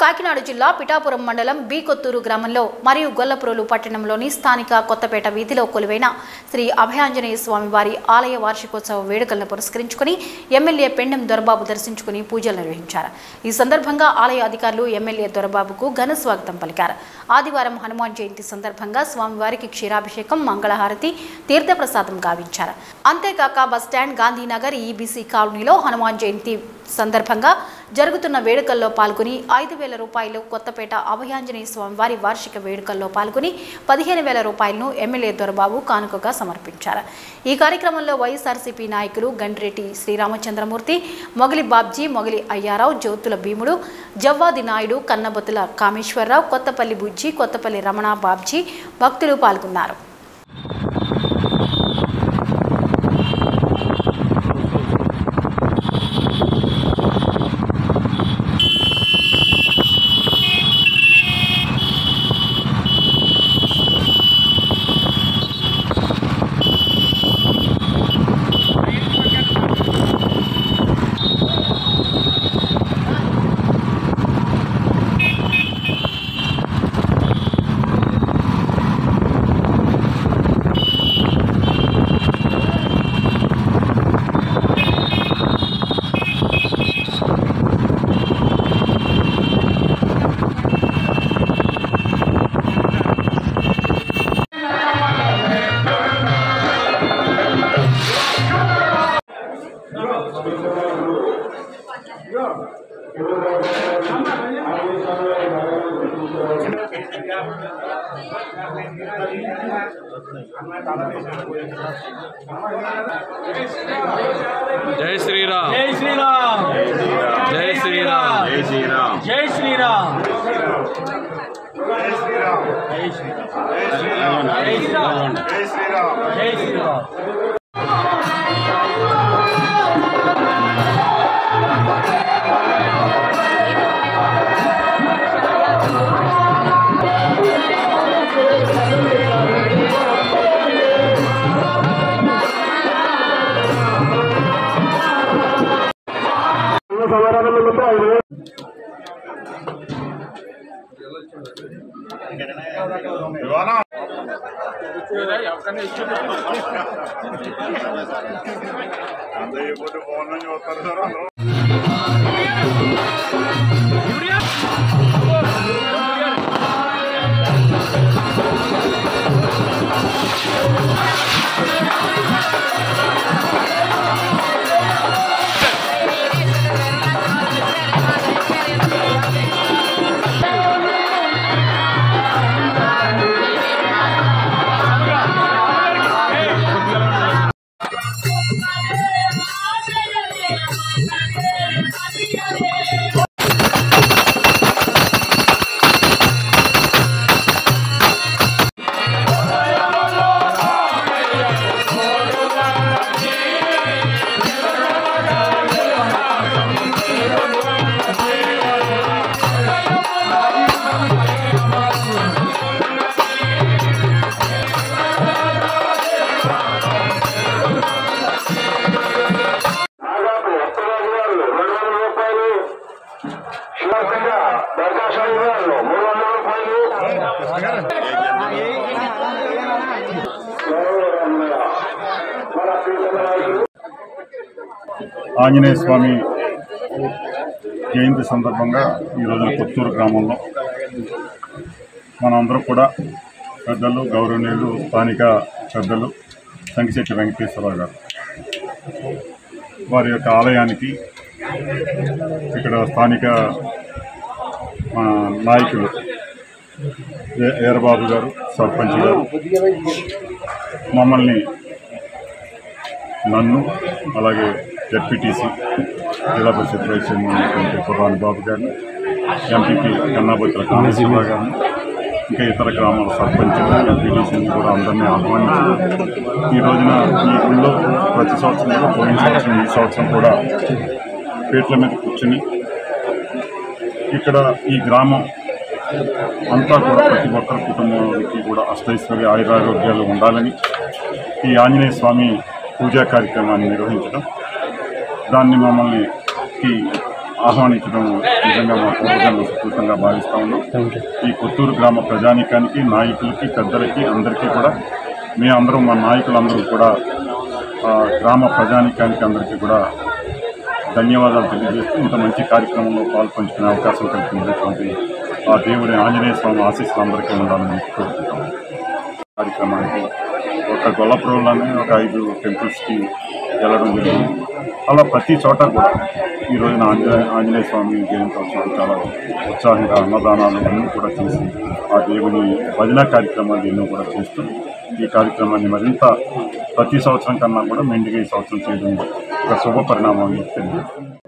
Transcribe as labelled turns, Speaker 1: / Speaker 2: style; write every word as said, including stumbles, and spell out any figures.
Speaker 1: కాకినాడ జిల్లా పిఠాపురం మండలం బి కొత్తూరు గ్రామంలో మరియు గొల్లప్రోలు పట్టణంలోని స్థానిక కొత్తపేట వీధిలో కొలువైన శ్రీ అభయాంజనేయ స్వామి వారి ఆలయ వార్షికోత్సవ వేడుకలను పురస్కరించుకుని ఎమ్మెల్యే పెండెం దొరబాబు దర్శించుకుని పూజలు నిర్వహించారు. ఈ సందర్భంగా ఆలయ అధికారులు ఎమ్మెల్యే దొరబాబుకు ఘన స్వాగతం పలికారు. ఆదివారం హనుమాన్ జయంతి సందర్భంగా స్వామివారికి క్షీరాభిషేకం, మంగళహారతి, తీర్థప్రసాదం గావించారు. అంతేకాక బస్టాండ్, గాంధీనగర్, ఈబీసీ కాలనీలో హనుమాన్ జయంతి సందర్భంగా జరుగుతున్న వేడుకల్లో పాల్గొని ఐదు వేల రూపాయలు కొత్తపేట అభయాంజనేయ స్వామి వారి వార్షిక వేడుకల్లో పాల్గొని పదిహేను వేల రూపాయలను ఎమ్మెల్యే దొరబాబు కానుకగా సమర్పించారు. ఈ కార్యక్రమంలో వైఎస్ఆర్సీపీ నాయకులు గండ్రెడ్డి శ్రీరామచంద్రమూర్తి, మొగలి బాబ్జీ, మొగలి అయ్యారావు, జ్యోతుల భీముడు, జవ్వాది నాయుడు, కన్నబతుల కామేశ్వరరావు, కొత్తపల్లి బుజ్జి, కొత్తపల్లి రమణ బాబ్జీ భక్తులు పాల్గొన్నారు.
Speaker 2: जय श्री राम, जय श्री राम, जय श्री राम, जय श्री राम, जय श्री राम, जय श्री राम, जय श्री राम, जय श्री राम, जय श्री राम, जय श्री राम.
Speaker 3: ఆంజనేయ స్వామి జయంతి సందర్భంగా ఈ రోజున కొత్తూరు గ్రామంలో మనందరూ కూడా పెద్దలు, గౌరవనీయులు, స్థానిక పెద్దలు సంకిశెట్టి వెంకటేశ్వరరావు గారు వారి యొక్క ఆలయానికి ఇక్కడ స్థానిక నాయకులు ఏరబాబు గారు, సర్పంచ్ గారు మమ్మల్ని, నన్ను, అలాగే జెడ్పీటీసీ జిల్లా పరిషత్ వైస్ చైర్మన్ కుర్రాని బాబు గారిని, ఎంపీపీ కన్నాబతుల కామేశ్వరరావు గారిని, ఇంకా ఇతర గ్రామాల సర్పంచులు, ఎంపీటీసీని కూడా అందరినీ ఆహ్వానించి ఈ రోజున ఈ గుళ్ళో ప్రతి సంవత్సరం, పోయిన సంవత్సరం, ఈ సంవత్సరం కూడా పీటల మీద కూర్చుని ఇక్కడ ఈ గ్రామం అంతా కూడా ప్రతి ఒక్కరి కుటుంబానికి కూడా అష్టైశ్వర్య ఆయురారోగ్యాలు ఉండాలని ఈ ఆంజనేయ స్వామి పూజా కార్యక్రమాన్ని నిర్వహించడం, దాన్ని మమ్మల్ని ఆహ్వానించడం నిజంగా మా పూర్వజన్మ సుకృతంగా భావిస్తూ ఉన్నాం. ఈ కొత్తూరు గ్రామ ప్రజానీకానికి, నాయకులకి, పెద్దలకి అందరికీ కూడా మీ అందరూ మా నాయకులందరూ కూడా గ్రామ ప్రజానీకానికి అందరికీ కూడా ధన్యవాదాలు తెలియజేస్తూ ఇంత మంచి కార్యక్రమంలో పాల్పంచుకునే అవకాశం కల్పించినటువంటి ఆ దేవుడి ఆంజనేయ స్వామి ఆశీస్సులు అందరికీ ఉండాలని కోరుకుంటాం. కార్యక్రమానికి ఒక గొల్లపురంలోనే ఒక ఐదు టెంపుల్స్కి వెళ్ళడం జరిగింది. అలా ప్రతి చోట కూడా ఈ రోజున ఆంజనేయ ఆంజనేయ స్వామి జయంతోత్సవం చాలా ఉత్సాహంగా అన్నదానాలు అన్నీ కూడా చేసి ఆ దేవుని భజన కార్యక్రమాలు ఎన్నో కూడా చేస్తూ ఈ కార్యక్రమాన్ని మరింత ప్రతి సంవత్సరం కన్నా కూడా మెండుగా ఈ సంవత్సరం చేయడం ఒక శుభ పరిణామం అని తెలియజేస్తుంది.